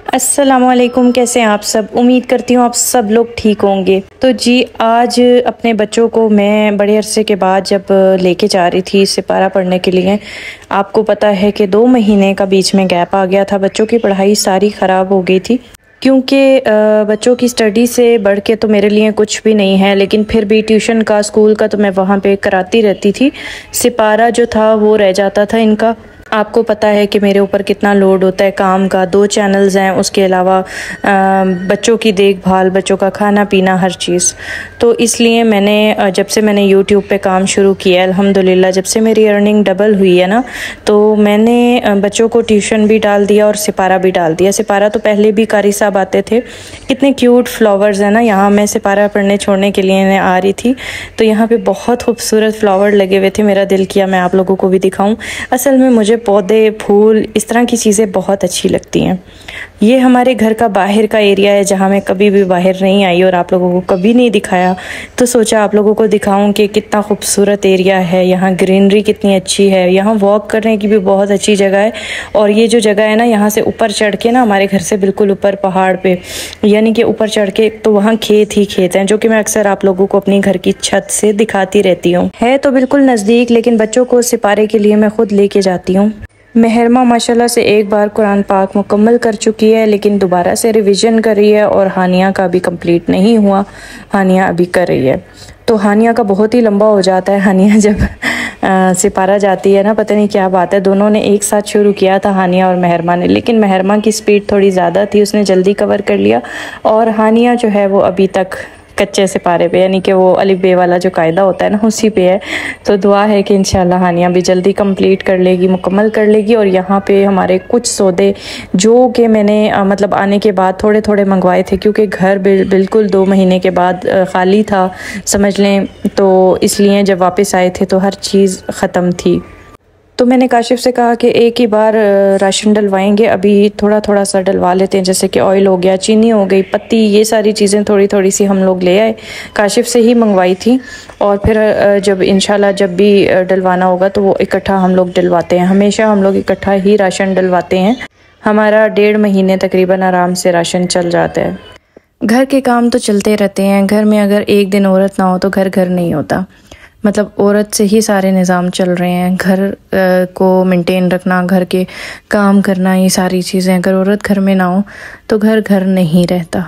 السلام علیکم، کیسے ہیں آپ سب؟ امید کرتی ہوں آپ سب لوگ ٹھیک ہوں گے۔ تو جی آج اپنے بچوں کو میں بڑے عرصے کے بعد جب لے کے جا رہی تھی سپارہ پڑھنے کے لیے، آپ کو پتہ ہے کہ 2 مہینے کا بیچ میں گیپ آ گیا تھا، بچوں کی پڑھائی ساری خراب ہو گئی تھی کیونکہ بچوں کی سٹڈی سے بڑھ کے تو میرے لیے کچھ بھی نہیں ہے، لیکن پھر بھی ٹیوشن کا اسکول کا تو میں وہاں پہ کراتی رہتی تھی۔ سپارہ جو تھا وہ رہ جاتا تھا ان کا۔ آپ کو پتہ ہے کہ میرے اوپر کتنا لوڈ ہوتا ہے کام کا، 2 چینلز ہیں، اس کے علاوہ بچوں کی دیکھ بھال، بچوں کا کھانا پینا، ہر چیز۔ تو اس لیے میں نے جب سے میں نے یوٹیوب پہ کام شروع کیا ہے، الحمدللہ جب سے میری ارننگ ڈبل ہوئی ہے نا، تو میں نے بچوں کو ٹیوشن بھی ڈال دیا اور سپارہ بھی ڈال دیا۔ سپارہ تو پہلے بھی قاری صاحب آتے تھے، کتنے کیوٹ فلاورز ہیں نا، یہاں میں سپارہ پڑھنے چھوڑنے کے لیے آ رہی تھی تو یہاں پہ بہت خوبصورت فلاور لگے ہوئے تھے، میرا دل کیا میں آپ لوگوں کو بھی دکھاؤں۔ اصل میں مجھے پودے، پھول، اس طرح کی چیزیں بہت اچھی لگتی ہیں۔ یہ ہمارے گھر کا باہر کا ایریا ہے جہاں میں کبھی بھی باہر نہیں آئی اور آپ لوگوں کو کبھی نہیں دکھایا، تو سوچا آپ لوگوں کو دکھاؤں کہ کتنا خوبصورت ایریا ہے، یہاں گرینری کتنی اچھی ہے، یہاں واک کرنے کی بھی بہت اچھی جگہ ہے۔ اور یہ جو جگہ ہے نا، یہاں سے اوپر چڑھ کے نا، ہمارے گھر سے بالکل اوپر پہاڑ پہ، یعنی کہ اوپر چڑھ کے تو وہاں کھیت ہی کھیت ہیں، جو کہ میں اکثر آپ لوگوں کو اپنی گھر کی چھت سے دکھاتی رہتی ہوں۔ ہے تو بالکل نزدیک، لیکن بچوں کو سپارے کے لیے میں خود لے کے جاتی ہوں۔ مہرمہ ماشاءاللہ سے ایک بار قرآن پاک مکمل کر چکی ہے، لیکن دوبارہ سے ریویژن کر رہی ہے، اور ہانیہ کا بھی کمپلیٹ نہیں ہوا، ہانیہ ابھی کر رہی ہے۔ تو ہانیہ کا بہت ہی لمبا ہو جاتا ہے، ہانیہ جب سپارہ جاتی ہے نا، پتہ نہیں کیا بات ہے، دونوں نے ایک ساتھ شروع کیا تھا ہانیہ اور مہرمہ نے، لیکن مہرمہ کی سپیڈ تھوڑی زیادہ تھی، اس نے جلدی کور کر لیا، اور ہانیہ جو ہے وہ ابھی تک کچے سپارے پہ، یعنی کہ وہ الف بے والا جو قاعدہ ہوتا ہے نا، اسی پہ ہے۔ تو دعا ہے کہ انشاءاللہ ہانیہ بھی جلدی کمپلیٹ کر لے گی، مکمل کر لے گی۔ اور یہاں پہ ہمارے کچھ سودے جو کہ میں نے مطلب آنے کے بعد تھوڑے تھوڑے منگوائے تھے، کیونکہ گھر بالکل 2 مہینے کے بعد خالی تھا سمجھ لیں، تو اس لیے جب واپس آئے تھے تو ہر چیز ختم تھی۔ تو میں نے کاشف سے کہا کہ ایک ہی بار راشن ڈلوائیں گے، ابھی تھوڑا تھوڑا سا ڈلوا لیتے ہیں، جیسے کہ آئل ہو گیا، چینی ہو گئی، پتی، یہ ساری چیزیں تھوڑی تھوڑی سی ہم لوگ لے آئے، کاشف سے ہی منگوائی تھی، اور پھر جب انشاءاللہ جب بھی ڈلوانا ہوگا تو وہ اکٹھا ہم لوگ ڈلواتے ہیں، ہمیشہ ہم لوگ اکٹھا ہی راشن ڈلواتے ہیں، ہمارا 1.5 مہینے تقریباً آرام سے راشن چل جاتا ہے۔ گھر کے کام تو چلتے رہتے ہیں، گھر میں اگر ایک دن عورت نہ ہو تو گھر نہیں ہوتا، مطلب عورت سے ہی سارے نظام چل رہے ہیں، گھر کو مینٹین رکھنا، گھر کے کام کرنا، یہ ساری چیزیں اگر عورت گھر میں نہ ہو تو گھر نہیں رہتا۔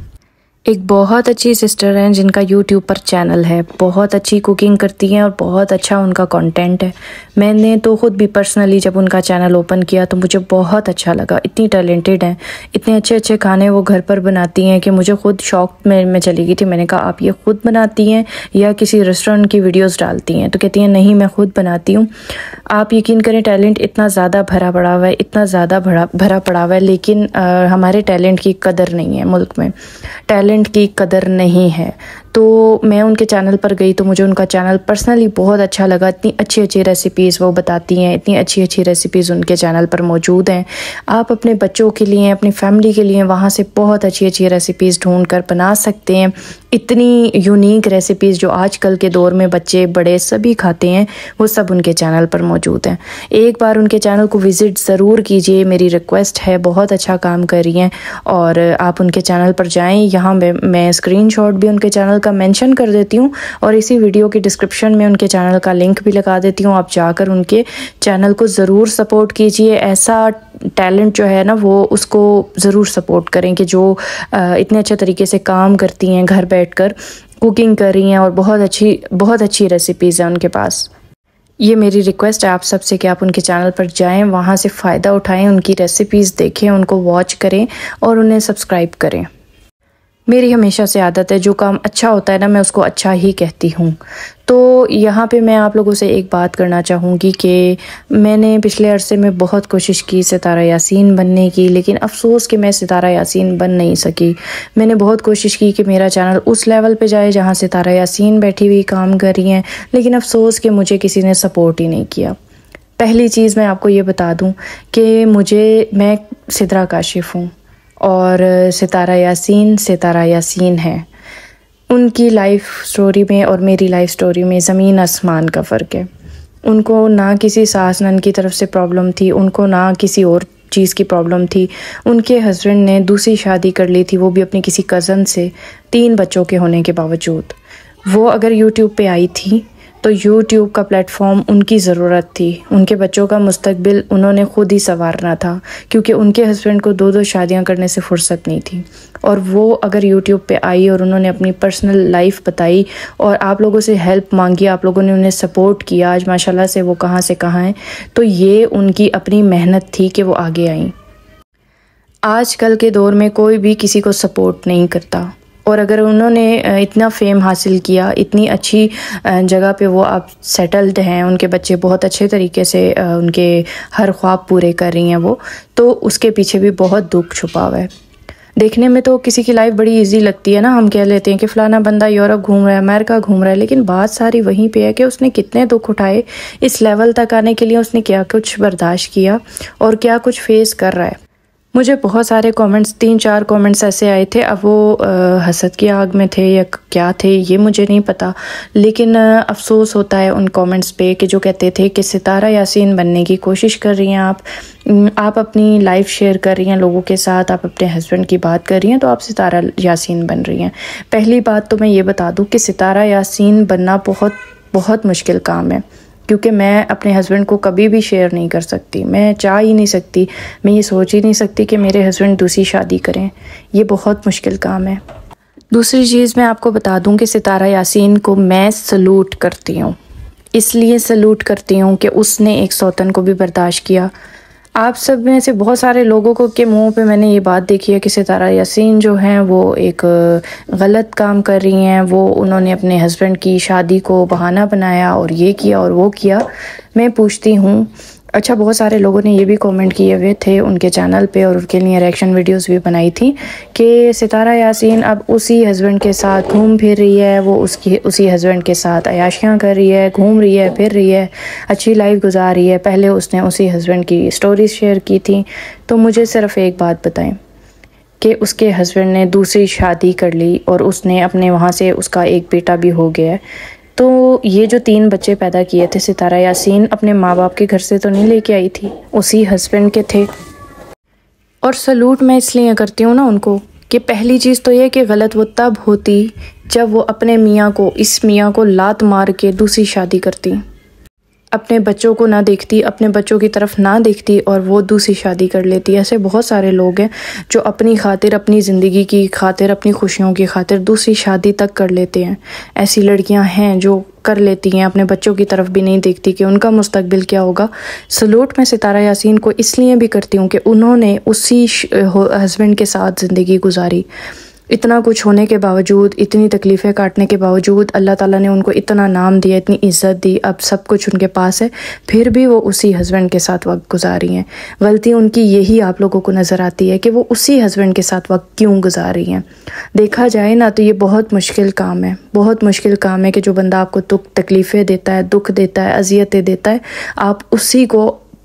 ایک بہت اچھی سسٹر ہیں جن کا یوٹیوب پر چینل ہے، بہت اچھی کوکنگ کرتی ہیں اور بہت اچھا ان کا کنٹینٹ ہے۔ میں نے تو خود بھی پرسنلی جب ان کا چینل اوپن کیا تو مجھے بہت اچھا لگا، اتنی ٹیلنٹڈ ہیں، اتنے اچھے اچھے کھانے وہ گھر پر بناتی ہیں کہ مجھے خود شوق میں چلی گئی تھی۔ میں نے کہا آپ یہ خود بناتی ہیں یا کسی ریسٹورنٹ کی ویڈیوز ڈالتی ہیں؟ تو کہتی ہیں نہیں میں خود بناتی ہوں۔ آپ یقین کریں ٹیلنٹ اتنا زیادہ بھرا پڑا ہوا ہے، اتنا زیادہ بھرا پڑا ہوا ہے، لیکن ہمارے ٹیلنٹ کی قدر نہیں ہے، ملک میں ٹیلنٹ کی قدر نہیں ہے۔ تو میں ان کے چینل پر گئی تو مجھے ان کا چینل پرسنلی بہت اچھا لگا، اتنی اچھی اچھی ریسیپیز وہ بتاتی ہیں، اتنی اچھی اچھی ریسیپیز ان کے چینل پر موجود ہیں۔ آپ اپنے بچوں کے لیے، اپنی فیملی کے لیے وہاں سے بہت اچھی اچھی ریسیپیز ڈھونڈ کر بنا سکتے ہیں، اتنی یونیک ریسیپیز جو آج کل کے دور میں بچے بڑے سبھی کھاتے ہیں، وہ سب ان کے چینل پر موجود ہیں۔ ایک بار ان کے چینل کو وزٹ ضرور کیجئے، میری ریکویسٹ ہے، بہت اچھا کام کر رہی ہیں، اور آپ ان کے چینل پر جائیں، یہاں میں اسکرین شاٹ بھی ان کے چینل کا مینشن کر دیتی ہوں، اور اسی ویڈیو کی ڈسکرپشن میں ان کے چینل کا لنک بھی لگا دیتی ہوں، آپ جا کر ان کے چینل کو ضرور سپورٹ کیجئے۔ ایسا ٹیلنٹ جو ہے نا وہ اس کو ضرور سپورٹ کریں کہ جو اتنے اچھے طریقے سے کام کرتی ہیں، گھر بیٹھ کر کوکنگ کر رہی ہیں، اور بہت اچھی ریسیپیز ہیں ان کے پاس۔ یہ میری ریکویسٹ ہے آپ سب سے کہ آپ ان کے چینل پر جائیں، وہاں سے فائدہ اٹھائیں، ان کی ریسیپیز دیکھیں، ان کو واچ کریں اور انہیں سبسکرائب کریں۔ میری ہمیشہ سے عادت ہے جو کام اچھا ہوتا ہے نا میں اس کو اچھا ہی کہتی ہوں۔ تو یہاں پہ میں آپ لوگوں سے ایک بات کرنا چاہوں گی کہ میں نے پچھلے عرصے میں بہت کوشش کی ستارہ یاسین بننے کی، لیکن افسوس کہ میں ستارہ یاسین بن نہیں سکی۔ میں نے بہت کوشش کی کہ میرا چینل اس لیول پہ جائے جہاں ستارہ یاسین بیٹھی ہوئی کام کر رہی ہیں، لیکن افسوس کہ مجھے کسی نے سپورٹ ہی نہیں کیا۔ پہلی چیز میں آپ کو یہ بتا دوں کہ میں سدرا کاشف ہوں، اور ستارہ یاسین ہے۔ ان کی لائف سٹوری میں اور میری لائف سٹوری میں زمین آسمان کا فرق ہے۔ ان کو نہ کسی ساس نند کی طرف سے پرابلم تھی، ان کو نہ کسی اور چیز کی پرابلم تھی. ان کے ہسبینڈ نے دوسری شادی کر لی تھی، وہ بھی اپنی کسی کزن سے، 3 بچوں کے ہونے کے باوجود. وہ اگر یوٹیوب پہ آئی تھی تو یوٹیوب کا پلیٹ فارم ان کی ضرورت تھی. ان کے بچوں کا مستقبل انہوں نے خود ہی سنوارنا تھا، کیونکہ ان کے ہسبینڈ کو 2 شادیاں کرنے سے فرصت نہیں تھی. اور وہ اگر یوٹیوب پہ آئی اور انہوں نے اپنی پرسنل لائف بتائی اور آپ لوگوں سے ہیلپ مانگی، آپ لوگوں نے انہیں سپورٹ کیا، آج ماشاءاللہ سے وہ کہاں سے کہاں ہیں. تو یہ ان کی اپنی محنت تھی کہ وہ آگے آئیں. آج کل کے دور میں کوئی بھی کسی کو سپورٹ نہیں کرتا، اور اگر انہوں نے اتنا فیم حاصل کیا، اتنی اچھی جگہ پہ وہ اب سیٹلڈ ہیں، ان کے بچے بہت اچھے طریقے سے ان کے ہر خواب پورے کر رہی ہیں وہ، تو اس کے پیچھے بھی بہت دکھ چھپا ہوا ہے. دیکھنے میں تو کسی کی لائف بڑی ایزی لگتی ہے نا، ہم کہہ لیتے ہیں کہ فلانا بندہ یورپ گھوم رہا ہے، امریکہ گھوم رہا ہے، لیکن بات ساری وہیں پہ ہے کہ اس نے کتنے دکھ اٹھائے، اس لیول تک آنے کے لیے اس نے کیا کچھ برداشت کیا اور کیا کچھ فیس کر رہا ہے. مجھے بہت سارے کومنٹس، 3-4 کومنٹس ایسے آئے تھے، اب وہ حسد کی آگ میں تھے یا کیا تھے یہ مجھے نہیں پتا، لیکن افسوس ہوتا ہے ان کومنٹس پہ کہ جو کہتے تھے کہ ستارہ یاسین بننے کی کوشش کر رہی ہیں آپ اپنی لائف شیئر کر رہی ہیں لوگوں کے ساتھ، آپ اپنے ہسبینڈ کی بات کر رہی ہیں تو آپ ستارہ یاسین بن رہی ہیں. پہلی بات تو میں یہ بتا دوں کہ ستارہ یاسین بننا بہت بہت مشکل کام ہے، کیونکہ میں اپنے ہسبینڈ کو کبھی بھی شیئر نہیں کر سکتی، میں چاہ ہی نہیں سکتی، میں یہ سوچ ہی نہیں سکتی کہ میرے ہسبینڈ دوسری شادی کریں. یہ بہت مشکل کام ہے. دوسری چیز میں آپ کو بتا دوں کہ ستارہ یاسین کو میں سلوٹ کرتی ہوں، اس لیے سلوٹ کرتی ہوں کہ اس نے ایک سوتن کو بھی برداشت کیا. آپ سب میں سے بہت سارے لوگوں کو کے منہ پہ میں نے یہ بات دیکھی ہے کہ ستارہ یاسین جو ہیں وہ ایک غلط کام کر رہی ہیں، انہوں نے اپنے ہسبینڈ کی شادی کو بہانہ بنایا اور یہ کیا اور وہ کیا. میں پوچھتی ہوں، اچھا بہت سارے لوگوں نے یہ بھی کومنٹ کیے ہوئے تھے ان کے چینل پہ اور ان کے لیے ریئیکشن ویڈیوز بھی بنائی تھی کہ ستارہ یاسین اب اسی ہسبینڈ کے ساتھ گھوم پھر رہی ہے، وہ اسی ہسبینڈ کے ساتھ عیاشیاں کر رہی ہے، گھوم رہی ہے، پھر رہی ہے، اچھی لائف گزار رہی ہے. پہلے اس نے اسی ہسبینڈ کی سٹوریز شیئر کی تھی. تو مجھے صرف ایک بات بتائیں کہ اس کے ہسبینڈ نے دوسری شادی کر لی اور اس نے اپنے وہاں سے اس کا ایک بیٹا بھی ہو گیا ہے. تو یہ جو 3 بچے پیدا کیے تھے ستارہ یاسین اپنے ماں باپ کے گھر سے تو نہیں لے کے آئی تھی، اسی ہسبینڈ کے تھے. اور سلوٹ میں اس لیے کرتی ہوں نا ان کو کہ پہلی چیز تو یہ کہ غلط وہ تب ہوتی جب وہ اپنے اس میاں کو لات مار کے دوسری شادی کرتی، اپنے بچوں کو نہ دیکھتی، اپنے بچوں کی طرف نہ دیکھتی اور وہ دوسری شادی کر لیتی. ایسے بہت سارے لوگ ہیں جو اپنی خاطر، اپنی زندگی کی خاطر، اپنی خوشیوں کی خاطر دوسری شادی تک کر لیتے ہیں. ایسی لڑکیاں ہیں جو کر لیتی ہیں، اپنے بچوں کی طرف بھی نہیں دیکھتی کہ ان کا مستقبل کیا ہوگا. سلوٹ میں ستارہ یاسین کو اس لیے بھی کرتی ہوں کہ انہوں نے اسی ہسبینڈ کے ساتھ زندگی گزاری. اتنا کچھ ہونے کے باوجود، اتنی تکلیفیں کاٹنے کے باوجود اللہ تعالیٰ نے ان کو اتنا نام دیا، اتنی عزت دی، اب سب کچھ ان کے پاس ہے، پھر بھی وہ اسی ہسبینڈ کے ساتھ وقت گزاری ہیں. غلطی ان کی یہی آپ لوگوں کو نظر آتی ہے کہ وہ اسی ہسبینڈ کے ساتھ وقت کیوں گزار رہی ہیں. دیکھا جائے نا تو یہ بہت مشکل کام ہے، بہت مشکل کام ہے کہ جو بندہ آپ کو تکلیفیں دیتا ہے، دکھ دیتا ہے، اذیتیں دیتا ہے، آپ اسی کو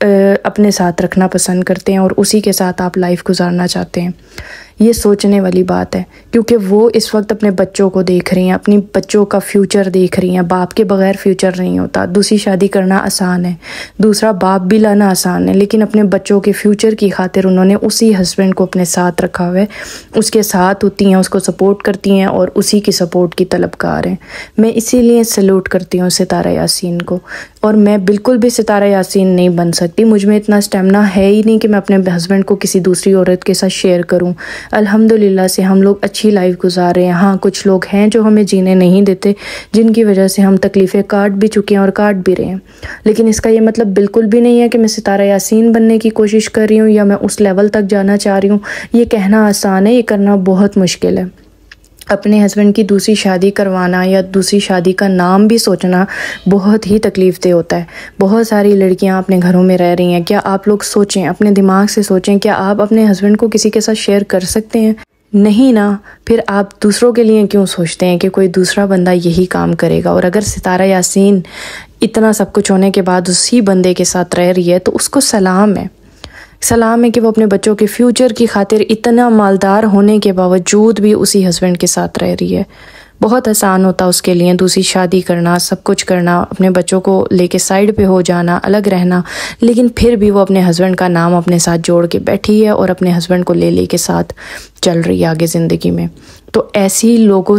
اپنے ساتھ رکھنا پسند کرتے ہیں اور اسی کے ساتھ آپ لائف گزارنا چاہتے ہیں. یہ سوچنے والی بات ہے، کیونکہ وہ اس وقت اپنے بچوں کو دیکھ رہی ہیں، اپنی بچوں کا فیوچر دیکھ رہی ہیں. باپ کے بغیر فیوچر نہیں ہوتا. دوسری شادی کرنا آسان ہے، دوسرا باپ بھی لانا آسان ہے، لیکن اپنے بچوں کے فیوچر کی خاطر انہوں نے اسی ہسبینڈ کو اپنے ساتھ رکھا ہوا ہے. اس کے ساتھ ہوتی ہیں، اس کو سپورٹ کرتی ہیں اور اسی کی سپورٹ کی طلبگار ہیں. میں اسی لیے سلوٹ کرتی ہوں ستارہ یاسین کو، اور میں بالکل بھی ستارہ یاسین نہیں بن سکتی. مجھ میں اتنا اسٹیمنا ہے ہی نہیں کہ میں اپنے ہسبینڈ کو کسی دوسری عورت کے ساتھ شیئر کروں. الحمدللہ سے ہم لوگ اچھی لائف گزار رہے ہیں. ہاں کچھ لوگ ہیں جو ہمیں جینے نہیں دیتے، جن کی وجہ سے ہم تکلیفیں کاٹ بھی چکے ہیں اور کاٹ بھی رہے ہیں، لیکن اس کا یہ مطلب بالکل بھی نہیں ہے کہ میں ستارہ یاسین بننے کی کوشش کر رہی ہوں یا میں اس لیول تک جانا چاہ رہی ہوں. یہ کہنا آسان ہے، یہ کرنا بہت مشکل ہے. اپنے ہسبینڈ کی دوسری شادی کروانا یا دوسری شادی کا نام بھی سوچنا بہت ہی تکلیف دہ ہوتا ہے. بہت ساری لڑکیاں اپنے گھروں میں رہ رہی ہیں. کیا آپ لوگ سوچیں، اپنے دماغ سے سوچیں، کیا آپ اپنے ہسبینڈ کو کسی کے ساتھ شیئر کر سکتے ہیں؟ نہیں نا. پھر آپ دوسروں کے لیے کیوں سوچتے ہیں کہ کوئی دوسرا بندہ یہی کام کرے گا؟ اور اگر ستارہ یاسین اتنا سب کچھ ہونے کے بعد اسی بندے کے ساتھ رہ رہی ہے تو اس کو سلام ہے، سلام ہے کہ وہ اپنے بچوں کے فیوچر کی خاطر اتنا مالدار ہونے کے باوجود بھی اسی ہسبینڈ کے ساتھ رہ رہی ہے. بہت آسان ہوتا اس کے لیے دوسری شادی کرنا، سب کچھ کرنا، اپنے بچوں کو لے کے سائڈ پہ ہو جانا، الگ رہنا، لیکن پھر بھی وہ اپنے ہسبینڈ کا نام اپنے ساتھ جوڑ کے بیٹھی ہے اور اپنے ہسبینڈ کو لے کے ساتھ چل رہی ہے آگے زندگی میں۔ تو ایسے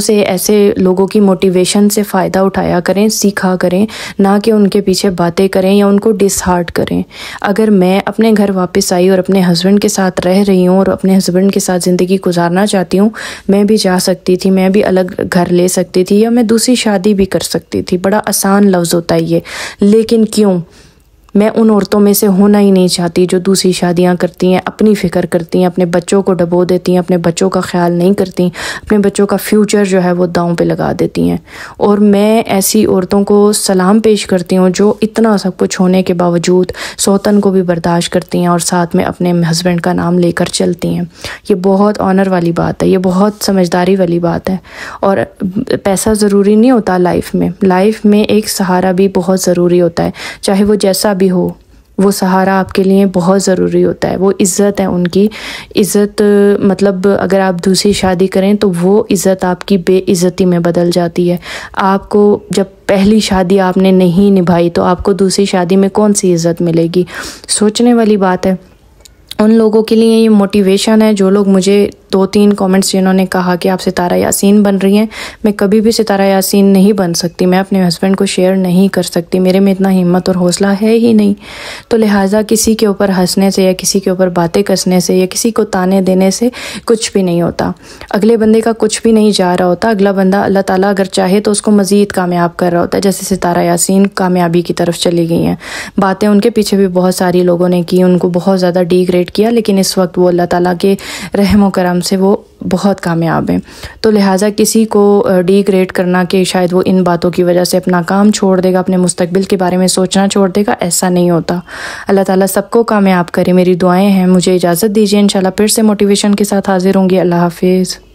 لوگوں کی موٹیویشن سے فائدہ اٹھایا کریں، سیکھا کریں، نہ کہ ان کے پیچھے باتیں کریں یا ان کو ڈس ہارٹ کریں۔ اگر میں اپنے گھر واپس آئی اور اپنے ہسبینڈ کے ساتھ رہ رہی ہوں اور اپنے ہسبینڈ کے ساتھ زندگی گزارنا چاہتی ہوں، میں بھی جا سکتی تھی، میں بھی الگ گھر لے سکتی تھی، یا میں دوسری شادی بھی کر سکتی تھی۔ بڑا آسان لفظ ہوتا ہے یہ، لیکن کیوں؟ میں ان عورتوں میں سے ہونا ہی نہیں چاہتی جو دوسری شادیاں کرتی ہیں، اپنی فکر کرتی ہیں، اپنے بچوں کو ڈبو دیتی ہیں، اپنے بچوں کا خیال نہیں کرتی، اپنے بچوں کا فیوچر جو ہے وہ داؤں پہ لگا دیتی ہیں۔ اور میں ایسی عورتوں کو سلام پیش کرتی ہوں جو اتنا سب کچھ ہونے کے باوجود سوتن کو بھی برداشت کرتی ہیں اور ساتھ میں اپنے ہسبینڈ کا نام لے کر چلتی ہیں۔ یہ بہت آنر والی بات ہے، یہ بہت سمجھداری والی بات ہے۔ اور پیسہ ضروری نہیں ہوتا لائف میں ایک سہارا بھی بہت ضروری ہوتا ہے، چاہے وہ جیسا بھی ہو، وہ سہارا آپ کے لیے بہت ضروری ہوتا ہے۔ وہ عزت ہے، ان کی عزت، مطلب اگر آپ دوسری شادی کریں تو وہ عزت آپ کی بے عزتی میں بدل جاتی ہے۔ آپ کو جب پہلی شادی آپ نے نہیں نبھائی تو آپ کو دوسری شادی میں کون سی عزت ملے گی؟ سوچنے والی بات ہے۔ ان لوگوں کے لیے یہ موٹیویشن ہے جو لوگ مجھے 2-3 کامنٹس جنہوں نے کہا کہ آپ ستارہ یاسین بن رہی ہیں، میں کبھی بھی ستارہ یاسین نہیں بن سکتی، میں اپنے ہسبینڈ کو شیئر نہیں کر سکتی، میرے میں اتنا ہمت اور حوصلہ ہے ہی نہیں۔ تو لہٰذا کسی کے اوپر ہنسنے سے یا کسی کے اوپر باتیں کسنے سے یا کسی کو تانے دینے سے کچھ بھی نہیں ہوتا۔ اگلے بندے کا کچھ بھی نہیں جا رہا ہوتا، اگلا بندہ اللہ تعالیٰ اگر چاہے تو اس کو مزید کامیاب کر رہا ہوتا ہے، جیسے ستارہ یاسین کامیابی کی طرف چلی گئی ہیں۔ باتیں ان کے پیچھے بھی بہت ساری لوگوں نے کی، ان کو بہت زیادہ ڈی گریڈ کیا، لیکن اس وقت وہ اللہ تعالیٰ کے رحم و کرم سے وہ بہت کامیاب ہیں۔ تو لہٰذا کسی کو ڈی گریڈ کرنا کہ شاید وہ ان باتوں کی وجہ سے اپنا کام چھوڑ دے گا، اپنے مستقبل کے بارے میں سوچنا چھوڑ دے گا، ایسا نہیں ہوتا۔ اللہ تعالیٰ سب کو کامیاب کرے، میری دعائیں ہیں۔ مجھے اجازت دیجیے، انشاءاللہ پھر سے موٹیویشن کے ساتھ حاضر ہوں گی۔ اللہ حافظ۔